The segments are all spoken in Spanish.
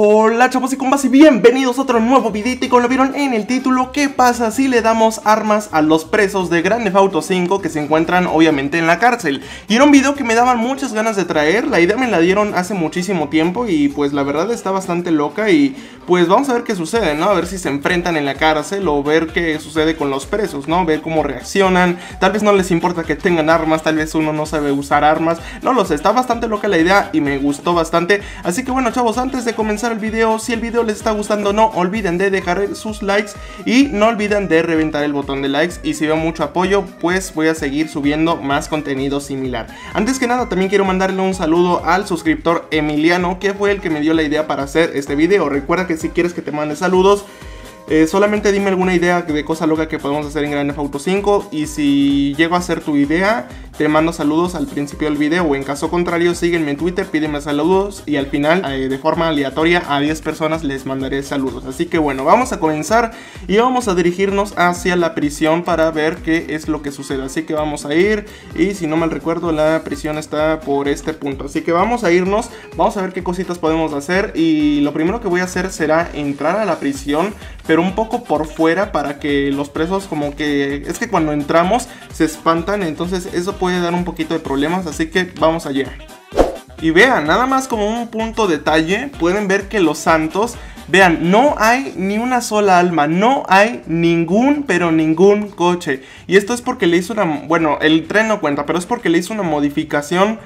Hola chavos y compas y bienvenidos a otro nuevo videito. Y como lo vieron en el título, ¿qué pasa si le damos armas a los presos de Grand Theft Auto 5 que se encuentran obviamente en la cárcel? Y era un video que me daban muchas ganas de traer, la idea me la dieron hace muchísimo tiempo y pues la verdad está bastante loca. Y pues vamos a ver qué sucede, ¿no? A ver si se enfrentan en la cárcel o ver qué sucede con los presos, ¿no? Ver cómo reaccionan, tal vez no les importa que tengan armas, tal vez uno no sabe usar armas, no lo sé, está bastante loca la idea y me gustó bastante. Así que bueno chavos, antes de comenzar el video, si el video les está gustando, no olviden de dejar sus likes y no olviden de reventar el botón de likes. Y si veo mucho apoyo, pues voy a seguir subiendo más contenido similar. Antes que nada, también quiero mandarle un saludo al suscriptor Emiliano, que fue el que me dio la idea para hacer este video. Recuerda que si quieres que te mande saludos, solamente dime alguna idea de cosa loca que podemos hacer en Grand Theft Auto 5 y si llego a hacer tu idea, te mando saludos al principio del video, o en caso contrario, sígueme en Twitter, pídeme saludos y al final, de forma aleatoria, a 10 personas les mandaré saludos. Así que bueno, vamos a comenzar y vamos a dirigirnos hacia la prisión para ver qué es lo que sucede. Así que vamos a ir, y si no mal recuerdo, la prisión está por este punto. Así que vamos a irnos, vamos a ver qué cositas podemos hacer. Y lo primero que voy a hacer será entrar a la prisión, pero un poco por fuera, para que los presos como que... es que cuando entramos se espantan, entonces eso puede dar un poquito de problemas, así que vamos allá. Y vean, nada más como un punto detalle, pueden ver que los santos... vean, no hay ni una sola alma, no hay ningún, pero ningún coche. Y esto es porque le hizo una... bueno, el tren no cuenta, pero es porque le hizo una modificación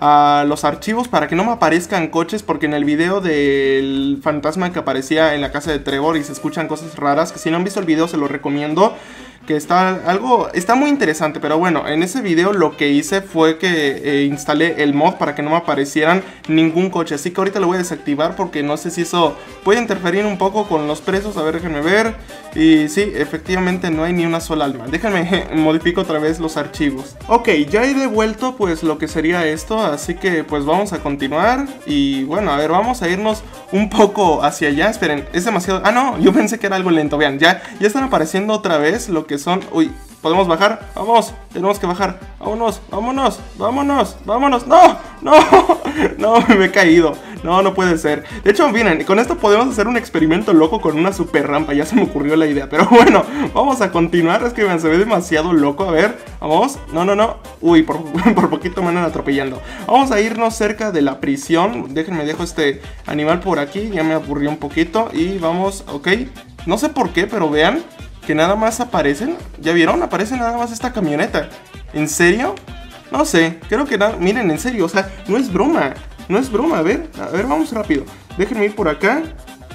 a los archivos para que no me aparezcan coches, porque en el video del fantasma que aparecía en la casa de Trevor y se escuchan cosas raras, que si no han visto el video se lo recomiendo, que está muy interesante. Pero bueno, en ese video lo que hice fue que instalé el mod para que no me aparecieran ningún coche. Así que ahorita lo voy a desactivar porque no sé si eso puede interferir un poco con los presos. A ver, déjenme ver. Y sí, efectivamente no hay ni una sola alma. Déjenme modifico otra vez los archivos. Ok, ya he devuelto pues lo que sería esto, así que pues vamos a continuar. Y bueno, a ver, vamos a irnos un poco hacia allá. Esperen, es demasiado... ah no, yo pensé que era algo lento. Vean, ya están apareciendo otra vez lo que son... uy, ¿podemos bajar? Vamos, tenemos que bajar. Vámonos, vámonos, vámonos, vámonos. No, no, no, me he caído. No, no puede ser. De hecho, miren, con esto podemos hacer un experimento loco con una super rampa. Ya se me ocurrió la idea, pero bueno, vamos a continuar. Es que se ve demasiado loco. A ver, vamos. No, no, no. Uy, por poquito me andan atropellando. Vamos a irnos cerca de la prisión. Déjenme, dejo este animal por aquí. Ya me aburrió un poquito. Y vamos, ok. No sé por qué, pero vean que nada más aparecen. ¿Ya vieron? Aparece nada más esta camioneta. ¿En serio? No sé, creo que nada. Miren, en serio, o sea, no es broma. No es broma, a ver, vamos rápido. Déjenme ir por acá.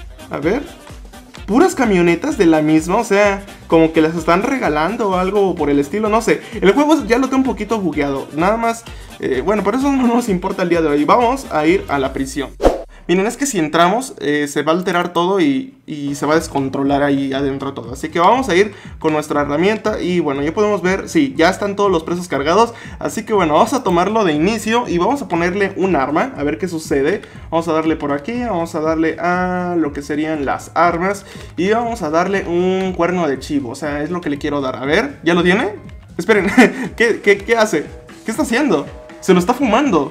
A ver. Puras camionetas de la misma, o sea, como que las están regalando o algo por el estilo, no sé. El juego ya lo tengo un poquito bugueado. Nada más, bueno, por eso no nos importa el día de hoy. Vamos a ir a la prisión. Miren, es que si entramos se va a alterar todo y se va a descontrolar ahí adentro todo. Así que vamos a ir con nuestra herramienta y bueno, ya podemos ver, sí, ya están todos los presos cargados. Así que bueno, vamos a tomarlo de inicio y vamos a ponerle un arma, a ver qué sucede. Vamos a darle por aquí, vamos a darle a lo que serían las armas y vamos a darle un cuerno de chivo, o sea, es lo que le quiero dar. A ver, ¿ya lo tiene? Esperen, ¿qué hace? ¿Qué está haciendo? Se lo está fumando.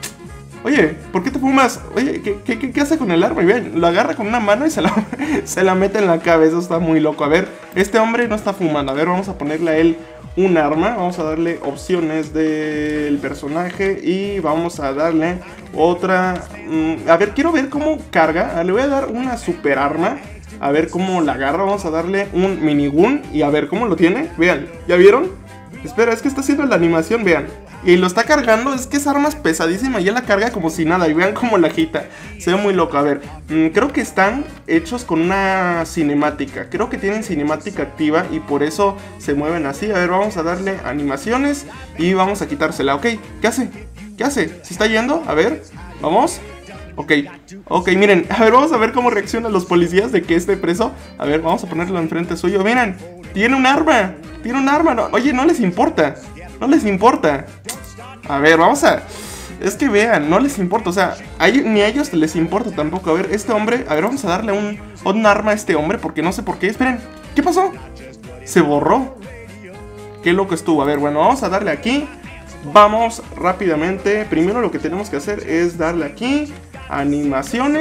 Oye, ¿por qué te fumas? Oye, ¿qué hace con el arma? Y vean, lo agarra con una mano y se la mete en la cabeza. Eso está muy loco. A ver, este hombre no está fumando. A ver, vamos a ponerle a él un arma. Vamos a darle opciones del personaje y vamos a darle otra... a ver, quiero ver cómo carga. Le voy a dar una super arma. A ver cómo la agarra. Vamos a darle un minigun y a ver cómo lo tiene. Vean, ¿ya vieron? Espera, es que está haciendo la animación, vean. Y lo está cargando, es que esa arma es pesadísima. Ya la carga como si nada, y vean cómo la agita. Se ve muy loco, a ver, creo que están hechos con una cinemática. Creo que tienen cinemática activa y por eso se mueven así. A ver, vamos a darle animaciones y vamos a quitársela, ok. ¿Qué hace? ¿Qué hace? ¿Se está yendo? A ver, vamos. Ok, miren, a ver, vamos a ver cómo reaccionan los policías de que esté preso. A ver, vamos a ponerlo enfrente suyo. Miren, tiene un arma. Tiene un arma, no, oye, no les importa. No les importa. A ver, vamos a... es que vean, no les importa, o sea, ni a ellos les importa tampoco. A ver, este hombre, a ver, vamos a darle un arma a este hombre, porque no sé por qué. Esperen, ¿qué pasó? Se borró. Qué loco estuvo. A ver, bueno, vamos a darle aquí. Vamos rápidamente. Primero lo que tenemos que hacer es darle aquí animaciones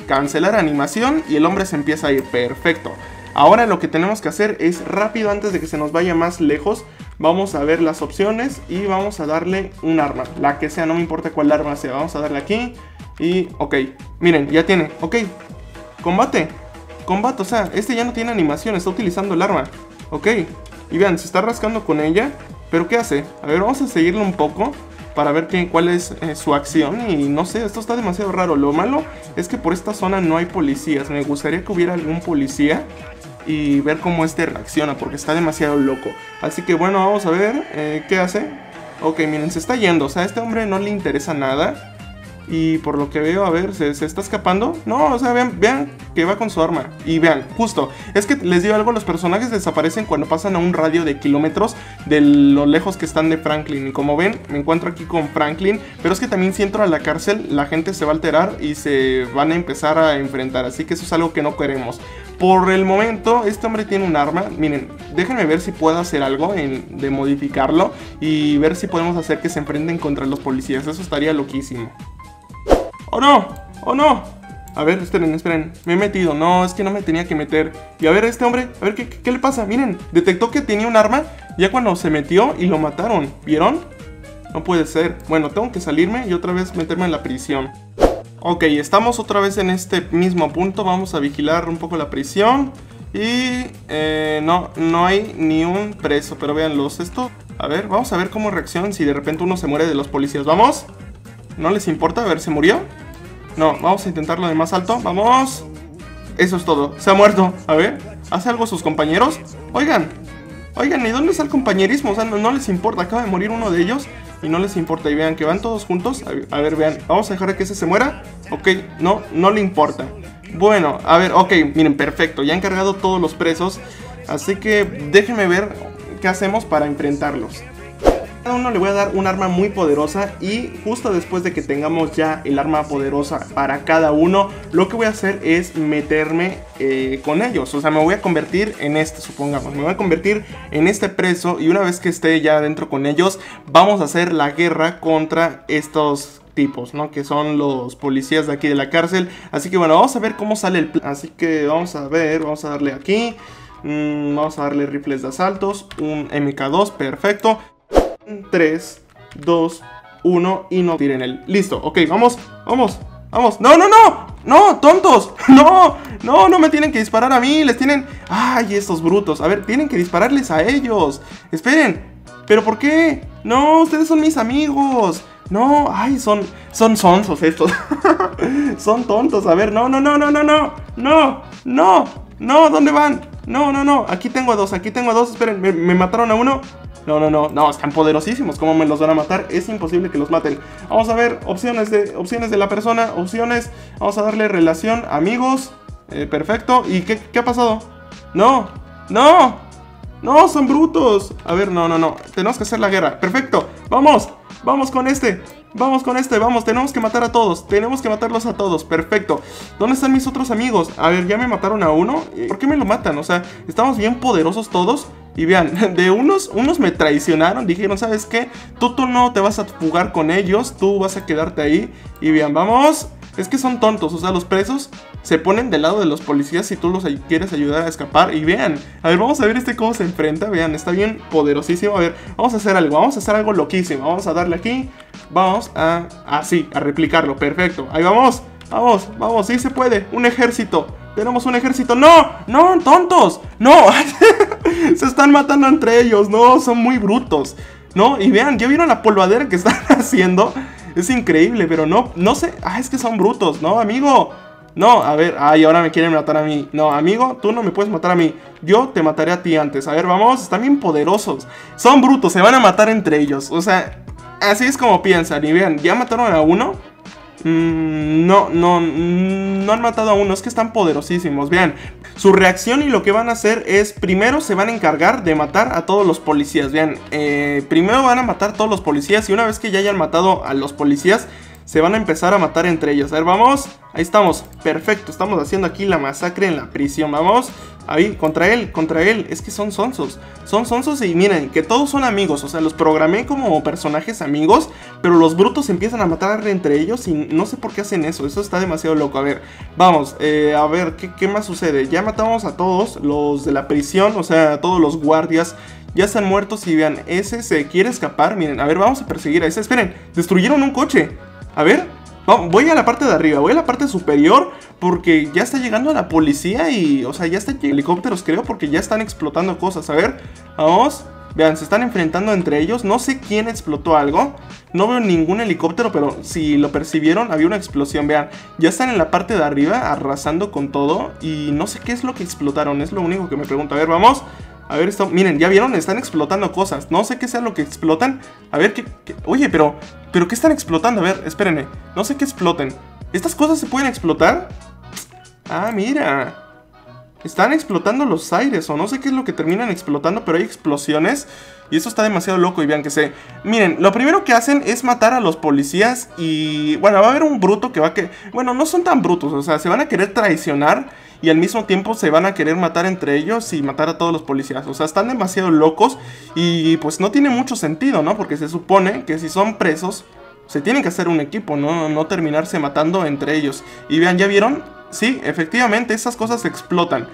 cancelar animación y el hombre se empieza a ir. Perfecto. Ahora lo que tenemos que hacer es rápido, antes de que se nos vaya más lejos, vamos a ver las opciones y vamos a darle un arma, la que sea, no me importa cuál arma sea. Vamos a darle aquí y ok, miren, ya tiene, ok, combate, o sea, este ya no tiene animación, está utilizando el arma, ok. Y vean, se está rascando con ella, pero ¿qué hace? A ver, vamos a seguirlo un poco para ver cuál es su acción. Y no sé, esto está demasiado raro. Lo malo es que por esta zona no hay policías. Me gustaría que hubiera algún policía y ver cómo este reacciona, porque está demasiado loco. Así que bueno, vamos a ver qué hace. Ok, miren, se está yendo. O sea, a este hombre no le interesa nada. Y por lo que veo, a ver, ¿se está escapando? No, o sea, vean que va con su arma. Y vean, justo, es que les digo algo, los personajes desaparecen cuando pasan a un radio de kilómetros de lo lejos que están de Franklin. Y como ven, me encuentro aquí con Franklin. Pero es que también si entro a la cárcel, la gente se va a alterar y se van a empezar a enfrentar. Así que eso es algo que no queremos. Por el momento, este hombre tiene un arma. Miren, déjenme ver si puedo hacer algo de modificarlo y ver si podemos hacer que se enfrenten contra los policías. Eso estaría loquísimo. ¡Oh no! ¡Oh no! A ver, esperen, me he metido. No, es que no me tenía que meter. Y a ver, este hombre, a ver, ¿qué le pasa? Miren, detectó que tenía un arma ya cuando se metió y lo mataron. ¿Vieron? No puede ser. Bueno, tengo que salirme y otra vez meterme en la prisión. Ok, estamos otra vez en este mismo punto. Vamos a vigilar un poco la prisión. Y no hay ni un preso. Pero véanlos, esto. A ver, vamos a ver cómo reaccionan si de repente uno se muere de los policías. ¡Vamos! ¿No les importa? A ver, ¿se murió? No, vamos a intentarlo de más alto. ¡Vamos! Eso es todo, se ha muerto. A ver, ¿hace algo sus compañeros? Oigan, ¿y dónde está el compañerismo? O sea, no les importa, acaba de morir uno de ellos y no les importa. Y vean que van todos juntos. A ver, vean, vamos a dejar que ese se muera. Ok, no le importa. Bueno, a ver, ok, miren, perfecto. Ya han cargado todos los presos. Así que déjenme ver qué hacemos para enfrentarlos. A cada uno le voy a dar un arma muy poderosa y justo después de que tengamos ya el arma poderosa para cada uno, lo que voy a hacer es meterme con ellos. O sea, me voy a convertir en supongamos, me voy a convertir en este preso y una vez que esté ya dentro con ellos, vamos a hacer la guerra contra estos tipos, ¿no? Que son los policías de aquí de la cárcel. Así que bueno, vamos a ver cómo sale el plan. Así que vamos a ver, vamos a darle aquí. Vamos a darle rifles de asaltos, un MK2, perfecto. 3, 2, 1 y no tiren el... Listo, ok, vamos. No, tontos. No me tienen que disparar a mí. Les tienen... Ay, estos brutos. A ver, tienen que dispararles a ellos. Esperen, ¿pero por qué? No, ustedes son mis amigos. No, ay, son sonsos estos. Son tontos, a ver, no, ¿dónde van? No, aquí tengo dos, esperen, me mataron a uno. No, están poderosísimos, ¿cómo me los van a matar? Es imposible que los maten. Vamos a ver, opciones de la persona, vamos a darle relación, amigos, perfecto. ¿Y qué ha pasado? No, son brutos. A ver, no, tenemos que hacer la guerra, perfecto, vamos con este. Tenemos que matar a todos. Tenemos que matarlos a todos, perfecto. ¿Dónde están mis otros amigos? A ver, ya me mataron a uno. ¿Por qué me lo matan? O sea, estamos bien poderosos todos. Y vean, de unos me traicionaron. Dijeron, ¿sabes qué? Tú no te vas a fugar con ellos. Tú vas a quedarte ahí. Y vean, vamos. Es que son tontos, o sea, los presos se ponen del lado de los policías si tú los quieres ayudar a escapar. Y vean, a ver, vamos a ver cómo se enfrenta. Vean, está bien poderosísimo. A ver, vamos a hacer algo loquísimo. Vamos a darle aquí. Vamos a replicarlo, perfecto. Ahí vamos, sí se puede. Un ejército, tenemos un ejército. No, tontos, no. Se están matando entre ellos, no, son muy brutos. No, y vean, ¿ya vieron la polvadera que están haciendo? Es increíble, pero no sé. Es que son brutos, ¿no, amigo? No, a ver, ahora me quieren matar a mí. No, amigo, tú no me puedes matar a mí. Yo te mataré a ti antes. A ver, vamos, están bien poderosos. Son brutos, se van a matar entre ellos. O sea, así es como piensan. Y vean, ya mataron a uno. No han matado a uno, es que están poderosísimos. Vean, su reacción y lo que van a hacer es, primero se van a encargar de matar a todos los policías. Vean, primero van a matar a todos los policías y una vez que ya hayan matado a los policías, se van a empezar a matar entre ellos. A ver, vamos. Ahí estamos. Perfecto. Estamos haciendo aquí la masacre en la prisión. Vamos. Ahí, contra él, contra él. Es que son sonsos. Son sonsos y miren, que todos son amigos. O sea, los programé como personajes amigos, pero los brutos empiezan a matar entre ellos y no sé por qué hacen eso. Eso está demasiado loco. A ver, vamos. A ver, ¿qué más sucede? Ya matamos a todos los de la prisión, o sea, a todos los guardias. Ya están muertos y vean, ese se quiere escapar. Miren, a ver, vamos a perseguir a ese. Esperen, destruyeron un coche. A ver, voy a la parte de arriba, voy a la parte superior, porque ya está llegando la policía y, o sea, ya están helicópteros, creo, porque ya están explotando cosas. A ver, vamos. Vean, se están enfrentando entre ellos. No sé quién explotó algo. No veo ningún helicóptero, pero si lo percibieron, había una explosión. Vean, ya están en la parte de arriba, arrasando con todo. Y no sé qué es lo que explotaron, es lo único que me pregunto. A ver, vamos. A ver, esto, miren, ya vieron, están explotando cosas. No sé qué sea lo que explotan. A ver, oye, pero ¿qué están explotando? A ver, espérenme. No sé qué exploten. ¿Estas cosas se pueden explotar? Ah, mira. Están explotando los aires, o no sé qué es lo que terminan explotando, pero hay explosiones. Y eso está demasiado loco, y vean que se... Miren, lo primero que hacen es matar a los policías y... Bueno, va a haber un bruto que va a... Bueno, no son tan brutos, o sea, se van a querer traicionar y al mismo tiempo se van a querer matar entre ellos y matar a todos los policías. O sea, están demasiado locos y pues no tiene mucho sentido, ¿no? Porque se supone que si son presos, se tienen que hacer un equipo, no terminarse matando entre ellos. Y vean, ¿ya vieron? Sí, efectivamente, esas cosas explotan.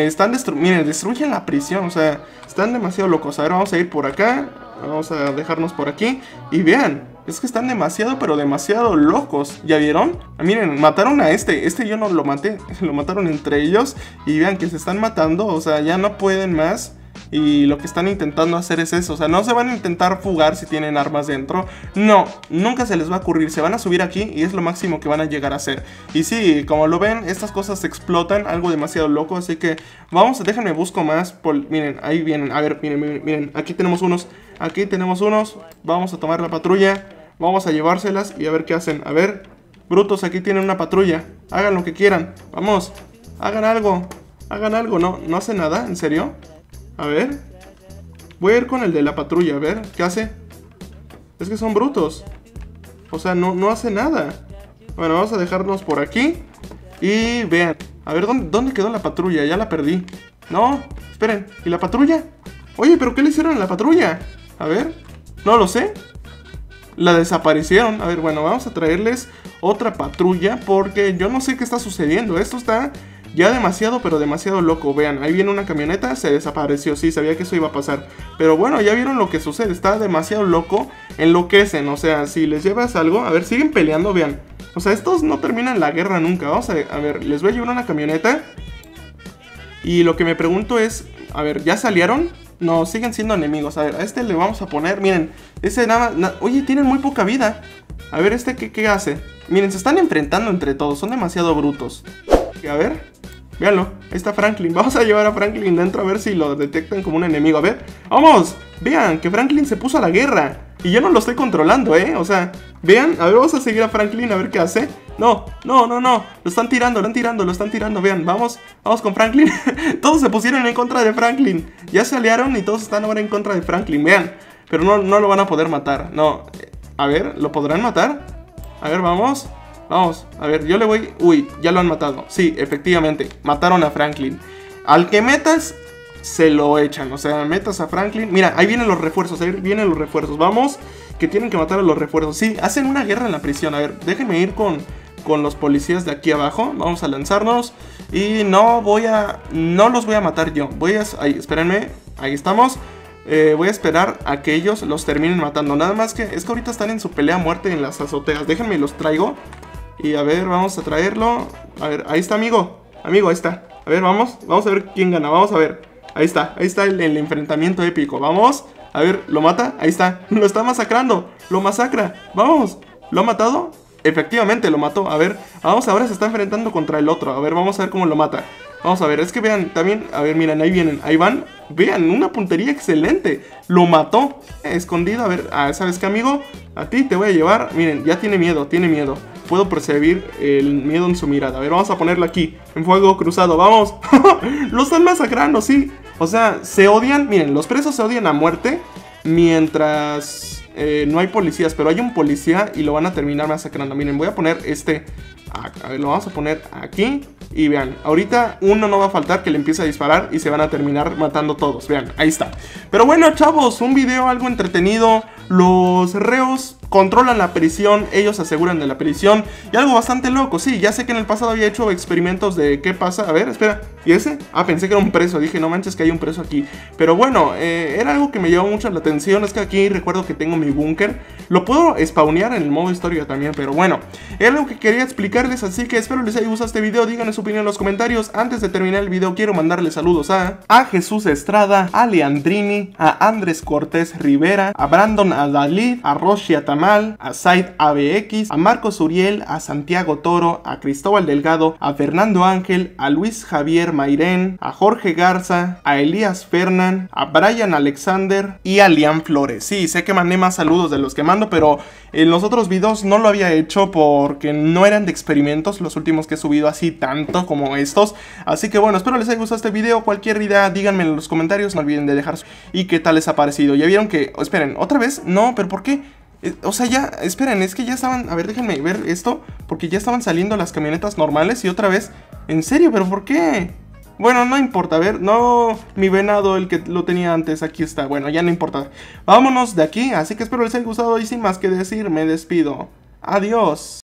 Miren, destruyen la prisión, o sea, están demasiado locos. A ver, vamos a ir por acá, vamos a dejarnos por aquí. Y vean, es que están demasiado, pero demasiado locos. ¿Ya vieron? Miren, mataron a este yo no lo maté, lo mataron entre ellos. Y vean que se están matando, o sea, ya no pueden más. Y lo que están intentando hacer es eso. O sea, no se van a intentar fugar si tienen armas dentro. No, nunca se les va a ocurrir. Se van a subir aquí y es lo máximo que van a llegar a hacer. Y sí, como lo ven, estas cosas explotan. Algo demasiado loco, así que vamos, déjenme busco más. Miren, ahí vienen, a ver, miren. Aquí tenemos unos, vamos a tomar la patrulla. Vamos a llevárselas y a ver qué hacen. A ver, brutos, aquí tienen una patrulla. Hagan lo que quieran, vamos, hagan algo. No hace nada, ¿en serio? A ver, voy a ir con el de la patrulla, a ver, ¿qué hace? Es que son brutos. O sea, no hace nada. Bueno, vamos a dejarnos por aquí. Y vean, a ver, ¿dónde quedó la patrulla? Ya la perdí. No, esperen, ¿y la patrulla? Oye, ¿pero qué le hicieron a la patrulla? A ver, no lo sé. La desaparecieron. A ver, bueno, vamos a traerles otra patrulla porque yo no sé qué está sucediendo. Esto está... ya demasiado, pero demasiado loco. Vean, ahí viene una camioneta, se desapareció. Sí, sabía que eso iba a pasar. Pero bueno, ya vieron lo que sucede. Está demasiado loco. Enloquecen, o sea, si les llevas algo... A ver, siguen peleando, vean. O sea, estos no terminan la guerra nunca. Vamos a ver, les voy a llevar una camioneta. Y lo que me pregunto es... A ver, ¿ya salieron? No, siguen siendo enemigos. A ver, a este le vamos a poner... Miren, ese nada más... Oye, tienen muy poca vida. A ver, ¿este qué hace? Miren, se están enfrentando entre todos. Son demasiado brutos. A ver... Véanlo, ahí está Franklin. Vamos a llevar a Franklin dentro a ver si lo detectan como un enemigo. A ver, ¡vamos! Vean que Franklin se puso a la guerra. Y yo no lo estoy controlando, o sea, vean, a ver, vamos a seguir a Franklin a ver qué hace. No, lo están tirando, vean, vamos con Franklin. Todos se pusieron en contra de Franklin. Ya se aliaron y todos están ahora en contra de Franklin, vean. Pero no lo van a poder matar, no. A ver, ¿lo podrán matar? A ver, vamos, a ver, yo le voy... Uy, ya lo han matado. Sí, efectivamente, mataron a Franklin. Al que metas, se lo echan. O sea, metas a Franklin. Mira, ahí vienen los refuerzos, Vamos, que tienen que matar a los refuerzos. Sí, hacen una guerra en la prisión. A ver, déjenme ir con los policías de aquí abajo. Vamos a lanzarnos. Y no los voy a matar yo. Ahí, espérenme, ahí estamos. Voy a esperar a que ellos los terminen matando. Nada más que es que ahorita están en su pelea a muerte en las azoteas. Déjenme los traigo. Y a ver, vamos a traerlo. A ver, ahí está, amigo, ahí está. A ver, vamos a ver quién gana. Vamos a ver, ahí está el enfrentamiento épico. Vamos, a ver, ¿lo mata? Ahí está, lo está masacrando. Lo masacra, vamos. ¿Lo ha matado? Efectivamente, lo mató. A ver, vamos, ahora se está enfrentando contra el otro. A ver, vamos a ver cómo lo mata. Vamos a ver, es que vean, también, a ver, miren, ahí vienen, ahí van. Vean, una puntería excelente. Lo mató, escondido. A ver, ¿sabes qué, amigo? A ti te voy a llevar. Miren, ya tiene miedo. Puedo percibir el miedo en su mirada. A ver, vamos a ponerlo aquí, en fuego cruzado, vamos. Lo están masacrando, sí. O sea, se odian, miren, los presos se odian a muerte. Mientras no hay policías, pero hay un policía y lo van a terminar masacrando. Miren, voy a poner a ver, lo vamos a poner aquí. Y vean, ahorita uno no va a faltar que le empiece a disparar y se van a terminar matando todos. Vean, ahí está. Pero bueno, chavos, un video algo entretenido. Los reos controlan la prisión, ellos se aseguran de la prisión. Y algo bastante loco, sí, ya sé que en el pasado había hecho experimentos de qué pasa. A ver, espera, ¿y ese? Ah, pensé que era un preso, dije, no manches que hay un preso aquí. Pero bueno, era algo que me llamó mucho la atención. Es que aquí recuerdo que tengo mi búnker. Lo puedo spawnear en el modo historia también, pero bueno, era algo que quería explicarles. Así que espero les haya gustado este video, díganme su opinión en los comentarios. Antes de terminar el video quiero mandarle saludos a Jesús Estrada, a Leandrini, a Andrés Cortés Rivera, a Brandon Adalid, a Roshia Tamal, a Said ABX, a Marcos Uriel, a Santiago Toro, a Cristóbal Delgado, a Fernando Ángel, a Luis Javier Mairén, a Jorge Garza, a Elías Fernán, a Brian Alexander y a Liam Flores. Sí, sé que mandé más saludos de los que mando, pero en los otros videos no lo había hecho porque no eran de experimentos los últimos que he subido así tanto como estos. Así que bueno, espero les haya gustado este video. Cualquier idea díganme en los comentarios, no olviden de dejar y qué tal les ha parecido. Ya vieron que, esperen, otra vez, no, pero ¿por qué? O sea, ya, esperen, es que ya estaban, a ver, déjenme ver esto, porque ya estaban saliendo las camionetas normales y otra vez, en serio, pero ¿por qué? Bueno, no importa, a ver, no, mi venado, el que lo tenía antes, aquí está, bueno, ya no importa. Vámonos de aquí, así que espero les haya gustado y sin más que decir, me despido. Adiós.